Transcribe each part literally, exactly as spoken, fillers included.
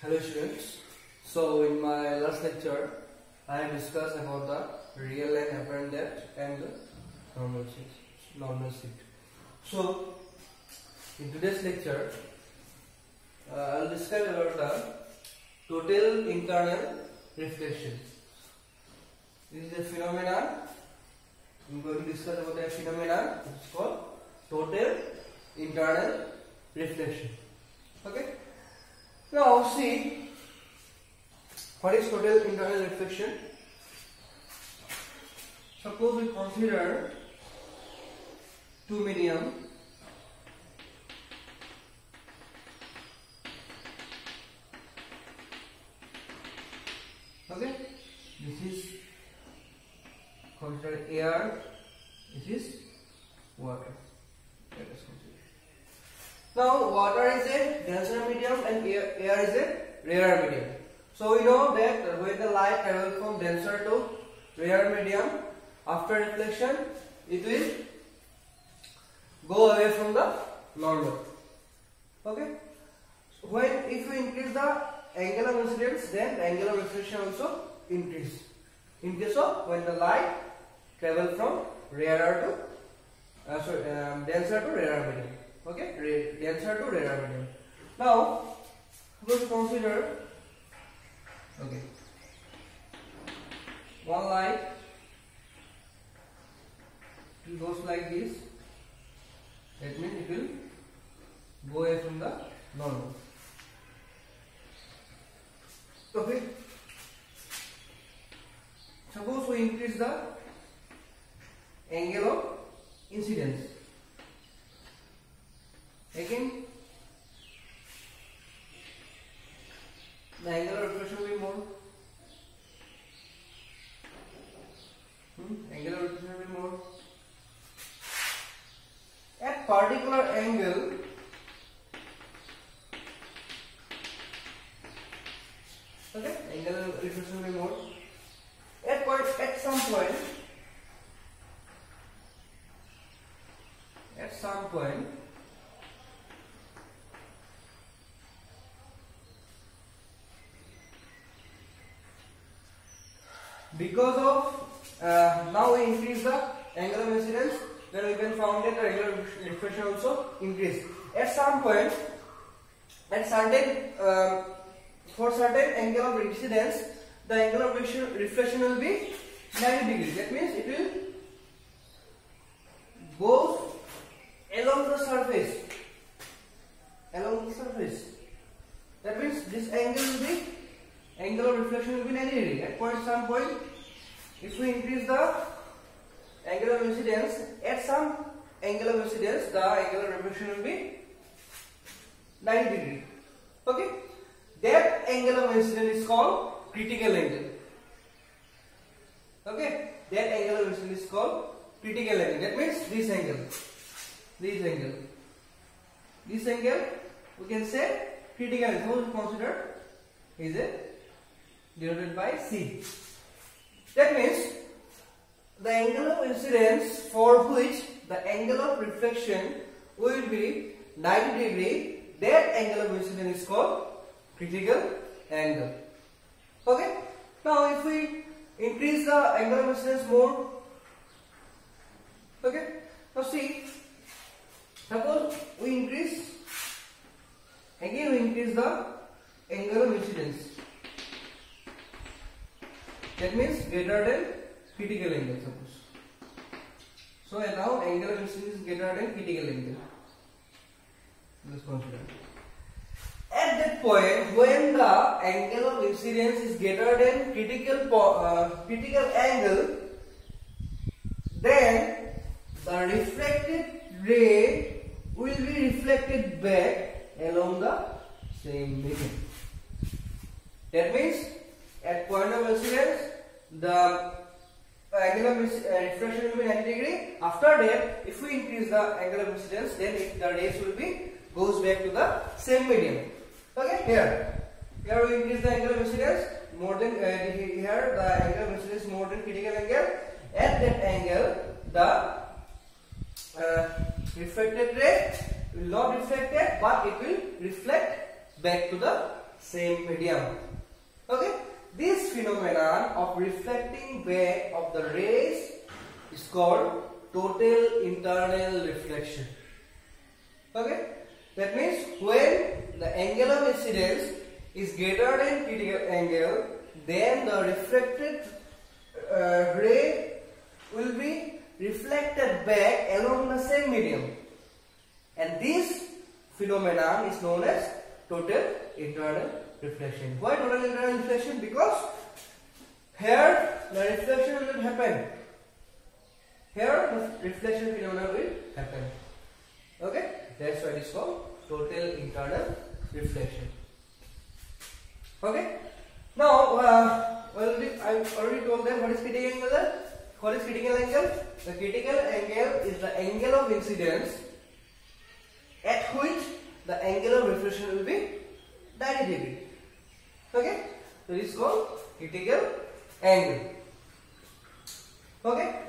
Hello students. So in my last lecture, I have discussed about the real and apparent depth and the normal sheet. Normal sheet. So in today's lecture, uh, I will discuss about the total internal reflection. This is a phenomenon. I am going to discuss about a phenomenon. It's called total internal reflection. Okay. Now see, what is total internal reflection? Suppose we consider two medium. Okay, this is consider air. This is water. Let us consider. Now water is a denser medium and air, air is a rarer medium. So we know that when the light travels from denser to rarer medium, after reflection it will go away from the normal. Okay. So when if we increase the angle of incidence, then the angle of reflection also increase. In case of when the light travel from rarer to uh, sorry, um, denser to rarer medium. Okay, denser to rarer medium. Now, let's consider. Okay, one light it goes like this. That means it will go away from the normal. Okay. Suppose we increase the angle of incidence. Again, the angle of reflection will be more. Hmm? Angle of reflection will be more. At particular angle, okay, angle of reflection will be more. At point, at some point, at some point. Because of uh, now we increase the angle of incidence, then we can find that the angle of reflection also increase. At some point, at certain uh, for certain angle of incidence, the angle of reflection will be ninety degrees. That means it will go along the surface, along the surface. That means this angle will be angle of reflection will be ninety degrees. At point some point, if we increase the angle of incidence, at some angle of incidence, the angle of reflection will be ninety degrees. Okay, that angle of incidence is called critical angle. Okay, that angle of incidence is called critical angle. That means this angle, this angle, this angle we can say critical angle. So we consider is a denoted by C. That means the angle of incidence for which the angle of reflection will be ninety degree, that angle of incidence is called critical angle. Okay. Now if we increase the angle of incidence more, okay. Now see, suppose we increase, again we increase the angle of incidence. That means greater than critical angle, suppose. So now angle of incidence is greater than critical angle. Let's consider. At that point, when the angle of incidence is greater than critical uh, critical angle, then the reflected ray will be reflected back along the same medium. That means at point of incidence, the angle of reflection will be ninety degree. After that, if we increase the angle of incidence, then it, the rays will be goes back to the same medium. Okay, here, here we increase the angle of incidence more than uh, here the angle of incidence more than critical angle. At that angle, the uh, reflected ray will not reflect it, but it will reflect back to the same medium. Okay, this phenomenon of reflecting back of the rays is called total internal reflection. Okay, that means when the angle of incidence is greater than critical angle, then the reflected uh, ray will be reflected back along the same medium, and this phenomenon is known as total internal reflection. Why total internal reflection? Because here the reflection will happen. Here the reflection phenomenon will happen. Okay, that's why it is called total internal reflection. Okay. Now, uh, already I already told them what is critical angle. What is critical angle? The critical angle is the angle of incidence at which the angle of reflection will be ninety degree. Okay, so it is called critical angle. Okay.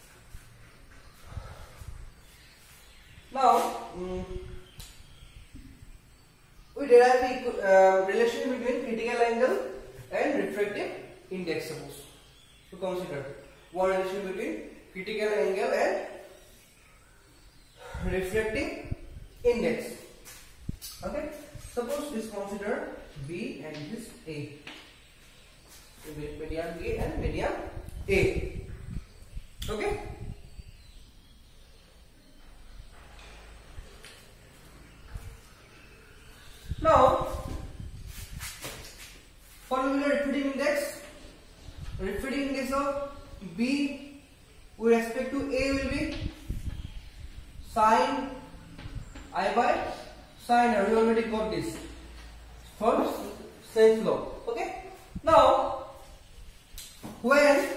Now, um, we derive the uh, relation between critical angle and refractive index. Suppose to consider one relation between critical angle and refractive index. Okay, suppose this consider B and this A, medium B and medium A. Okay. Now, what will be the refracting index? Refracting index of B with respect to A will be sin I by sin R. We already got this from Snell's law. Okay. Now, when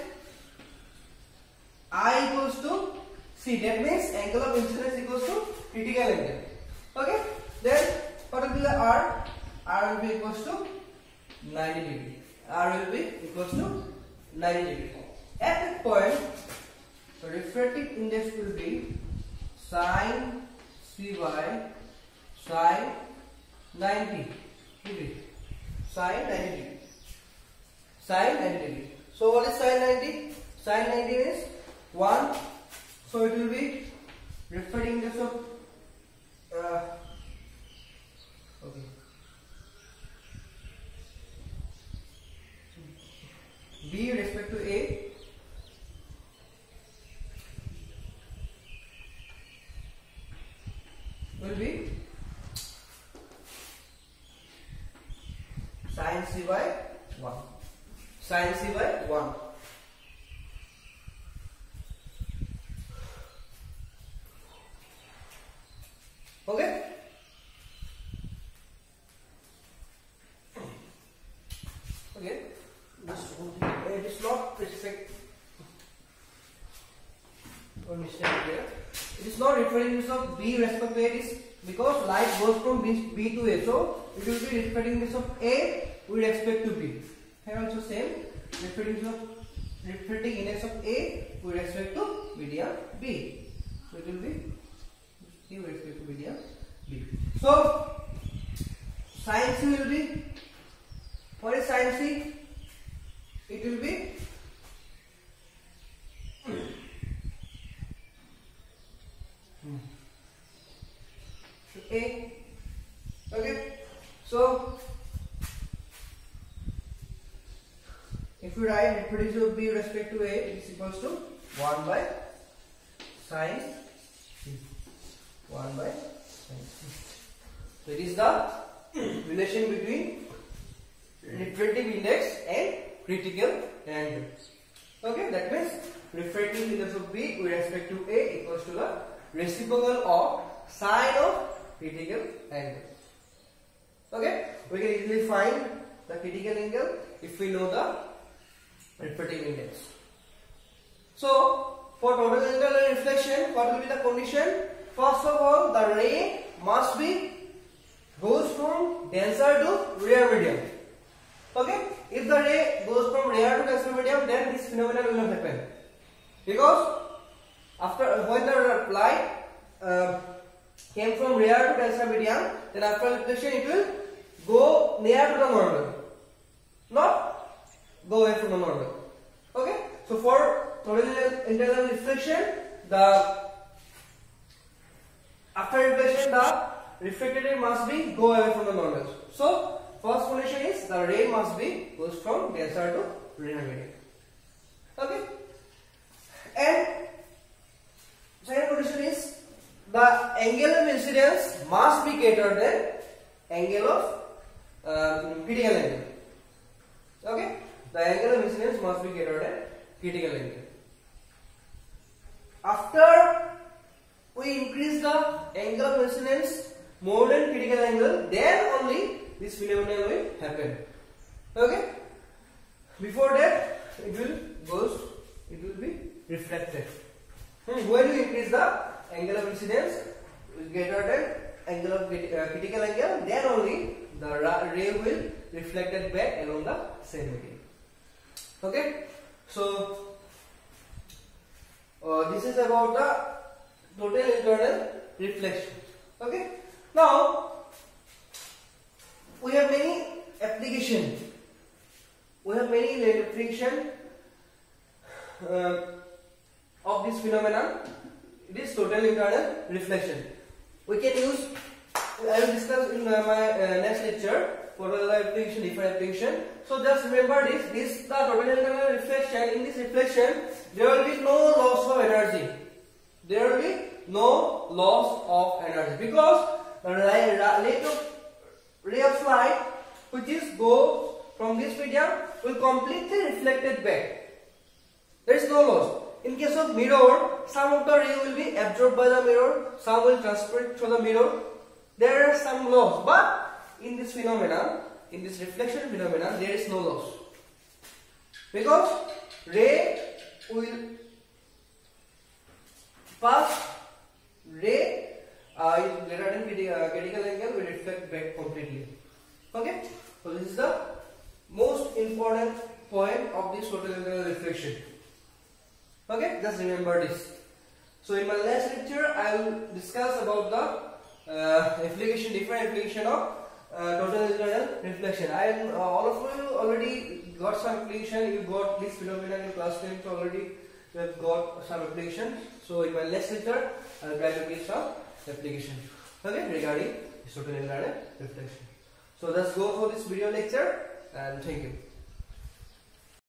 I equals to C, that means angle of incidence equals to critical angle. Okay. Then what will be the R? R will be equals to ninety degree. R will be equals to ninety degree. At that point, the refractive index will be sin C by sin ninety degree. Sin ninety degree. Sin ninety degree. So what is sin ninety? Sin ninety is one. So it will be refracting index of uh, okay. B with respect to A will be sin C by one. Sin C by one. Okay. Okay. It is not respect or mistake here. It is not referring to of B respect to A. It is because light goes from B, B to A, so it will be reflecting this of A with respect to B. Here also same reflecting of reflecting index of A with respect to medium B. So it will be C with respect to medium B. So sin C will be, what is sin C? It will be A. Okay. So if we write refractive of B with respect to A, it is equals to one by sin C. one by sin C. So it is the relation between refractive index and critical angle. Okay, that means refractive index of B with respect to A equals to the reciprocal of sine of critical angle. Okay, we can easily find the critical angle if we know the refractive index. So, for total internal reflection, what will be the condition? First of all, the ray must be goes from denser to rare medium. Okay, if the ray goes from rare to denser medium, then this phenomenon will not happen, because after when the light uh, came from rare to denser medium, then after reflection it will go near to the normal, not go away from the normal. Okay, so for total internal reflection, the after reflection the refracted ray must be go away from the normal. So first condition is the ray must be goes from denser to rarer medium. Okay, and second condition is the angle of incidence must be greater than angle of uh, critical angle. Okay, the angle of incidence must be greater than critical angle. After we increase the angle of incidence more than critical angle, then only this phenomenon will happen. Okay, before that it will goes, it will be reflected. Hmm. When we increase the angle of incidence greater than angle of uh, critical angle, then only the ray will reflected back along the same medium. Okay, so uh, this is about the total internal reflection. Okay, now we have many applications. We have many applications uh, of this phenomenon. It is total internal reflection. We can use, I will discuss in uh, my uh, next lecture, total application, different application. So just remember this, this the total internal reflection. In this reflection, there will be no loss of energy. There will be no loss of energy because the rate of ray of light which is go from this medium will completely reflected back. There is no loss. In case of mirror, some of the ray will be absorbed by the mirror, some will transfer through the mirror. There are some loss, but in this phenomenon, in this reflection phenomenon, there is no loss because ray will pass, ray uh, is greater than critical angle will reflect back completely. Okay, so this is the most important point of this total internal reflection. Okay, just remember this. So in my last lecture, I will discuss about the uh, application, different application of uh, total internal reflection. I uh, all of you already got some application. You got this phenomenon in class tenth already. You have got some application. So in my next lecture, I will try to give some application. Okay, regarding this total internal reflection. So let's go for this video lecture and thank you.